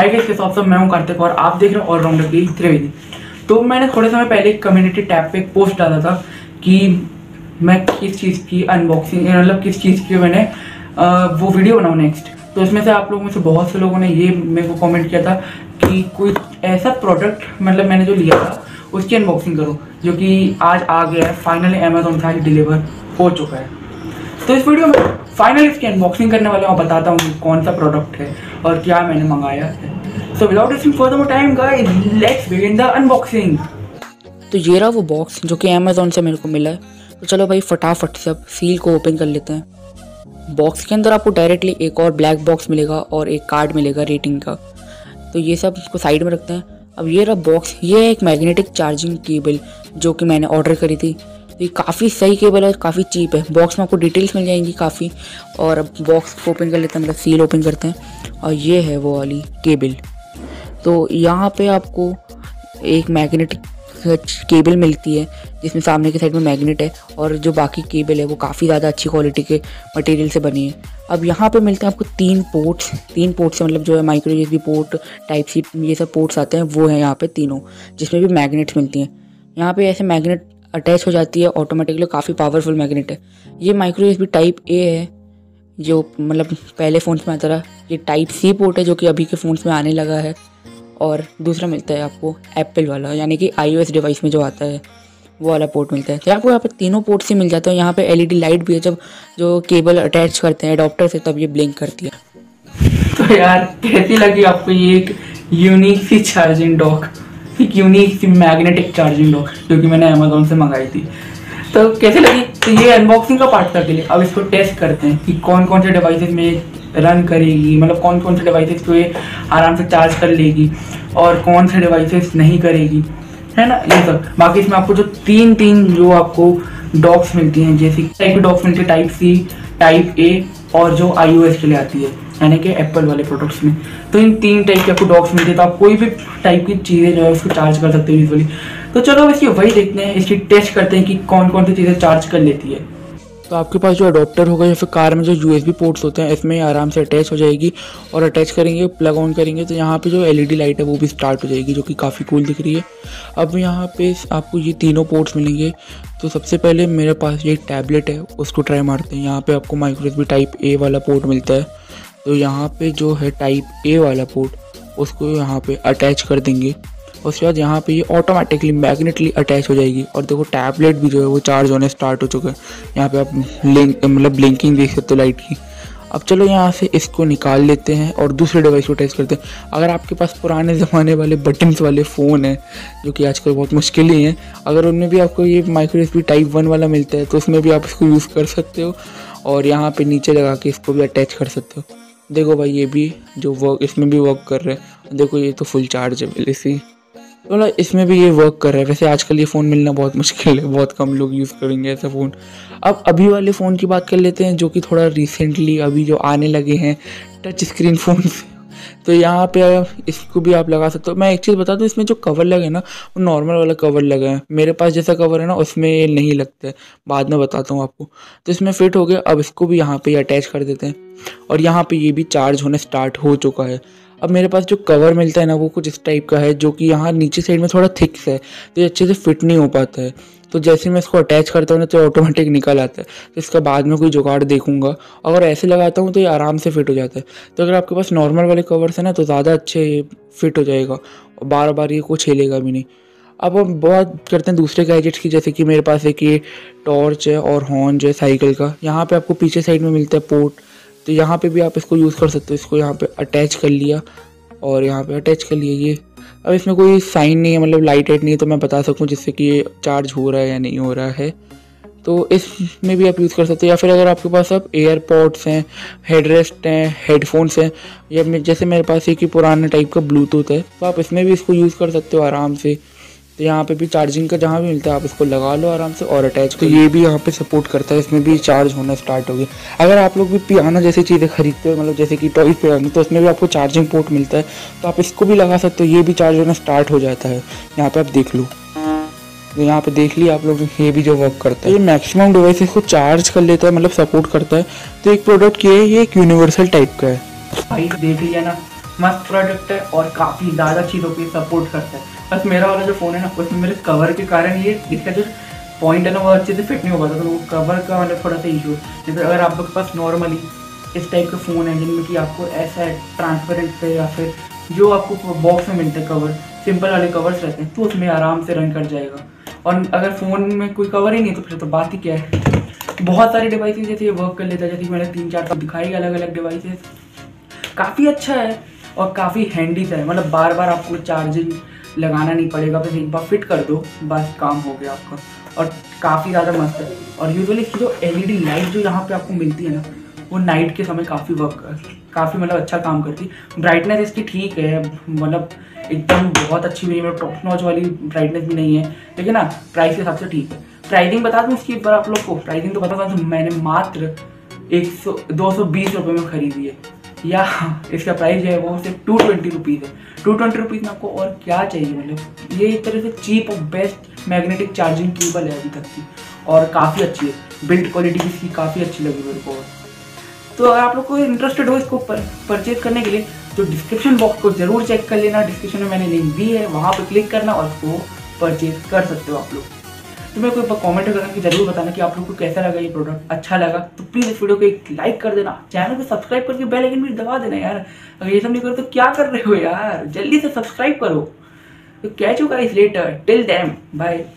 Hi guys, कैसे आप सब। मैं हूं कार्तिक और आप देख रहे हैं ऑलराउंडर की त्रिवेदी। तो मैंने थोड़े समय पहले एक कम्युनिटी टैब पे एक पोस्ट डाला था कि मैं किस चीज़ की अनबॉक्सिंग, मतलब किस चीज़ की मैंने वो वीडियो बनाऊँ नेक्स्ट। तो इसमें से आप लोगों में से बहुत से लोगों ने ये मेरे को कमेंट किया था कि कोई ऐसा प्रोडक्ट मतलब मैंने जो लिया था उसकी अनबॉक्सिंग करो, जो कि आज आ गया है फाइनली, अमेजोन से आज डिलीवर हो चुका है। तो इस वीडियो में फाइनली इसकी अनबॉक्सिंग करने वाले और बताता हूँ कौन सा प्रोडक्ट है और क्या मैंने मंगाया है। So without wasting further more time guys, let's begin the unboxing. तो ये रहा वो बॉक्स जो कि अमेजोन से मेरे को मिला है। तो चलो भाई फटाफट से अब सील को ओपन कर लेते हैं। बॉक्स के अंदर आपको डायरेक्टली एक और ब्लैक बॉक्स मिलेगा और एक कार्ड मिलेगा रेटिंग का। तो ये सब को साइड में रखते हैं। अब ये रहा बॉक्स, ये है एक मैग्नेटिक चार्जिंग केबल जो कि मैंने ऑर्डर करी थी। तो ये काफ़ी सही केबल है और काफ़ी चीप है। बॉक्स में आपको डिटेल्स मिल जाएंगी काफ़ी। और अब बॉक्स को ओपन कर लेते हैं, मतलब सील ओपन करते हैं और ये है वो वाली केबल। तो यहाँ पे आपको एक मैग्नेटिक केबल मिलती है जिसमें सामने की साइड में मैग्नेट है और जो बाकी केबल है वो काफ़ी ज़्यादा अच्छी क्वालिटी के मटेरियल से बनी है। अब यहाँ पे मिलते हैं आपको तीन पोर्ट्स से मतलब जो है micro USB port, type C, ये सब पोर्ट्स आते हैं वो हैं यहाँ पे तीनों, जिसमें भी मैग्नेट्स मिलती हैं। यहाँ पे ऐसे मैग्नेट अटैच हो जाती है ऑटोमेटिकली, काफ़ी पावरफुल मैग्नेट है। ये माइक्रो यूएसबी टाइप ए है जो मतलब पहले फ़ोन्स में आता रहा। ये टाइप सी पोर्ट है जो कि अभी के फ़ोन्स में आने लगा है। और दूसरा मिलता है आपको एप्पल वाला, यानी कि iOS डिवाइस में जो आता है वो वाला पोर्ट मिलता है। तो आपको यहाँ पे तीनों पोर्ट से मिल जाता है। यहाँ पे एलईडी लाइट भी है, जब जो केबल अटैच करते हैं एडॉप्टर से तब ये ब्लिंक करती है। तो यार कैसी लगी आपको ये एक यूनिक सी चार्जिंग डॉक, एक unique C magnetic charging dock जो कि मैंने अमेजोन से मंगाई थी। तो कैसे लगी? तो ये अनबॉक्सिंग का पार्ट कर लिए। अब इसको टेस्ट करते हैं कि कौन कौन से डिवाइसेस में रन करेगी, मतलब कौन कौन से डिवाइसेस को ये आराम से चार्ज कर लेगी और कौन से डिवाइसेस नहीं करेगी, है ना, ये सब। बाकी इसमें आपको जो तीन जो आपको डॉक्स मिलती हैं, जैसे टाइप की डॉक्स मिलती है, टाइप सी, टाइप ए और जो iOS के लिए आती है यानी कि एप्पल वाले प्रोडक्ट्स में। तो इन तीन टाइप के आपको डॉक्स मिलती है। तो आप कोई भी टाइप की चीज़ें जो है उसको चार्ज कर सकते हो यूजुअली। तो चलो अब इसकी वही देखते हैं, इसकी टेस्ट करते हैं कि कौन कौन सी चीज़ें चार्ज कर लेती है। तो आपके पास जो अडोप्टर होगा या फिर कार में जो यूएसबी पोर्ट्स होते हैं इसमें आराम से अटैच हो जाएगी। और अटैच करेंगे, प्लग ऑन करेंगे तो यहाँ पे जो एलईडी लाइट है वो भी स्टार्ट हो जाएगी, जो कि काफ़ी कूल दिख रही है। अब यहाँ पे आपको ये तीनों पोर्ट्स मिलेंगे। तो सबसे पहले मेरे पास ये टैबलेट है, उसको ट्राई मारते हैं। यहाँ पे आपको माइक्रो यूएसबी टाइप ए वाला पोर्ट मिलता है। तो यहाँ पे जो है टाइप ए वाला पोर्ट उसको यहाँ पे अटैच कर देंगे। उसके बाद यहाँ पे ये ऑटोमेटिकली मैग्नेटली अटैच हो जाएगी। और देखो टैबलेट भी जो है वो चार्ज होने स्टार्ट हो चुका है। यहाँ पे आप मतलब ब्लिंकिंग देख सकते हो लाइट की। अब चलो यहाँ से इसको निकाल लेते हैं और दूसरे डिवाइस को टेस्ट करते हैं। अगर आपके पास पुराने ज़माने वाले बटन्स वाले फ़ोन हैं जो कि आजकल बहुत मुश्किल ही हैं, अगर उनमें भी आपको ये माइक्रो यूएसबी टाइप 1 वाला मिलता है तो उसमें भी आप इसको यूज़ कर सकते हो और यहाँ पर नीचे लगा के इसको भी अटैच कर सकते हो। देखो भाई ये भी जो वर्क, इसमें भी वर्क कर रहे हैं। देखो ये तो फुल चार्ज है पहले से, मतलब इसमें भी ये वर्क कर रहा है। वैसे आजकल ये फ़ोन मिलना बहुत मुश्किल है, बहुत कम लोग यूज़ करेंगे ऐसा फ़ोन। अब अभी वाले फ़ोन की बात कर लेते हैं जो कि थोड़ा रिसेंटली अभी जो आने लगे हैं टच स्क्रीन फ़ोन्स। तो यहाँ पे इसको भी आप लगा सकते हो। मैं एक चीज़ बता दूँ, इसमें जो कवर लगे ना वो नॉर्मल वाला कवर लगा है। मेरे पास जैसा कवर है ना उसमें नहीं लगता है, बाद में बताता हूँ आपको। तो इसमें फिट हो गया। अब इसको भी यहाँ पे अटैच कर देते हैं और यहाँ पे ये भी चार्ज होने स्टार्ट हो चुका है। अब मेरे पास जो कवर मिलता है ना वो कुछ इस टाइप का है जो कि यहाँ नीचे साइड में थोड़ा थिक्स है, तो ये अच्छे से फिट नहीं हो पाता है। तो जैसे मैं इसको अटैच करता हूँ ना तो ऑटोमेटिक निकल आता है। तो इसका बाद में कोई जुगाड़ देखूंगा। अगर ऐसे लगाता हूँ तो ये आराम से फिट हो जाता है। तो अगर आपके पास नॉर्मल वाले कवर्स है ना तो ज़्यादा अच्छे फिट हो जाएगा और बार बार ये कुछ हिलेगा भी नहीं। अब हम बात करते हैं दूसरे गैजेट्स की, जैसे कि मेरे पास एक ये टॉर्च है और हॉर्न है साइकिल का। यहाँ पे आपको पीछे साइड में मिलता है पोर्ट, तो यहाँ पे भी आप इसको यूज़ कर सकते हो। इसको यहाँ पे अटैच कर लिया और यहाँ पे अटैच कर लिया ये। अब इसमें कोई साइन नहीं है, मतलब लाइट नहीं है तो मैं बता सकूँ जिससे कि ये चार्ज हो रहा है या नहीं हो रहा है। तो इसमें भी आप यूज़ कर सकते हो। या फिर अगर आपके पास अब एयरपॉड्स हैं, हेडरेस्ट हैं, हेडफोन्स हैं, या जैसे मेरे पास एक ही पुराने टाइप का ब्लूटूथ है तो आप इसमें भी इसको यूज़ कर सकते हो आराम से। तो यहाँ पे भी चार्जिंग का जहाँ भी मिलता है आप इसको लगा लो आराम से और अटैच। तो ये भी यहाँ पे सपोर्ट करता है, इसमें भी चार्ज होना स्टार्ट हो गया। अगर आप लोग भी पियानो जैसी चीज़ें खरीदते हो, मतलब जैसे कि टॉय पियानो, तो उसमें भी आपको चार्जिंग पोर्ट मिलता है तो आप इसको भी लगा सकते हो। ये भी चार्ज होना स्टार्ट हो जाता है। यहाँ पे आप देख लो, तो यहाँ पे देख लिया आप लोग, ये भी जो वर्क करता है। ये मैक्सिमम डिवाइसेस को चार्ज कर लेता है, मतलब सपोर्ट करता है। तो एक प्रोडक्ट ये है, ये एक यूनिवर्सल टाइप का है। भाई देख लिया ना, मस्त प्रोडक्ट है और काफ़ी ज़्यादा चीज़ों के सपोर्ट करता है। बस मेरा वाला जो फ़ोन है ना, उसमें मेरे कवर के कारण ये इसका जो पॉइंट है ना वो अच्छे से फिट नहीं हो पाता, तो वो कवर का मतलब थोड़ा सा इशू है। जैसे अगर आप लोग के पास नॉर्मली इस टाइप के फ़ोन है जिनमें कि आपको ऐसा ट्रांसपेरेंट पे या फिर जो आपको बॉक्स में मिलते हैं कवर, सिंपल वाले कवर्स रहते हैं, तो उसमें आराम से रन कर जाएगा। और अगर फ़ोन में कोई कवर ही नहीं तो फिर तो बात ही क्या है। बहुत सारे डिवाइसेस जैसे ये वर्क कर लेता है, जैसे मैंने 3-4 दिखाई अलग अलग डिवाइसेस, काफ़ी अच्छा है और काफ़ी हैंडी सा है। मतलब बार बार आपको चार्जिंग लगाना नहीं पड़ेगा, बस एक बार फिट कर दो बस काम हो गया आपका। और काफ़ी ज़्यादा मस्त है। और यूजुअली इसकी जो LED लाइट जो यहाँ पे आपको मिलती है ना, वो नाइट के समय काफ़ी काफ़ी मतलब अच्छा काम करती है। ब्राइटनेस इसकी ठीक है, मतलब एकदम बहुत अच्छी नहीं है, मतलब टॉप नॉच वाली ब्राइटनेस भी नहीं है, लेकिन ना प्राइस के हिसाब से ठीक है। प्राइसिंग बता दूँ इसकी एक बार आप लोग को, प्राइसिंग तो बता दूँ, मैंने मात्र 220 रुपये में खरीदी है, या इसका प्राइस जो है वो सिर्फ 220 रुपीज़ है। 220 रुपीज़ में आपको और क्या चाहिए। मतलब ये एक तरह से चीप और बेस्ट मैग्नेटिक चार्जिंग केबल है अभी तक की, और काफ़ी अच्छी है। बिल्ड क्वालिटी भी इसकी काफ़ी अच्छी लगी मेरे को। तो अगर आप लोग को इंटरेस्टेड हो इसको परचेज करने के लिए, तो डिस्क्रिप्शन बॉक्स को ज़रूर चेक कर लेना। डिस्क्रिप्शन में मैंने लिंक दी है, वहाँ पर क्लिक करना और उसको परचेज कर सकते हो आप लोग। तो मेरे को कमेंट करके जरूर बताना कि आप लोग को कैसा लगा ये प्रोडक्ट। अच्छा लगा तो प्लीज़ इस वीडियो को एक लाइक कर देना, चैनल को सब्सक्राइब करके बेल आइकन भी दबा देना यार। अगर ये सब नहीं करो तो क्या कर रहे हो यार, जल्दी से सब्सक्राइब करो। तो catch you guys later, till then bye.